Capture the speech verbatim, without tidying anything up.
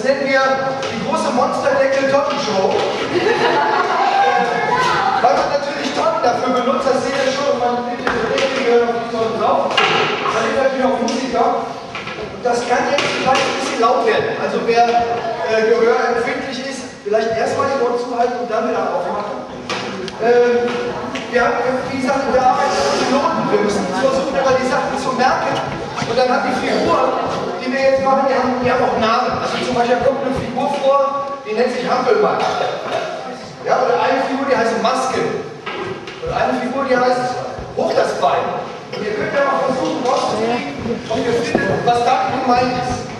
Das nennen wir die große Monsterdeckel-Tonnen-Show. Weil man natürlich Tonnen dafür benutzt, das seht ihr schon, man nimmt diese Deckel gehören auf die Tonnen drauf. Da sind natürlich auch Musiker. Und das kann jetzt vielleicht ein bisschen laut werden. Also wer äh, gehörempfindlich ist, vielleicht erstmal die Ohren zuhalten und dann wieder aufmachen. Ähm, wir haben, wie gesagt, wir arbeiten mit Piloten. Wir müssen versuchen, aber die Sachen zu merken. Und dann hat die Figur, die wir jetzt machen, die haben, die haben auch Namen. Also zum Beispiel kommt eine Figur vor, die nennt sich Hampelmann. Ja, oder eine Figur, die heißt Masken. Und eine Figur, die heißt Hoch das Bein. Und ihr könnt ja mal versuchen rauszukriegen, ob ihr findet, was da gemeint ist.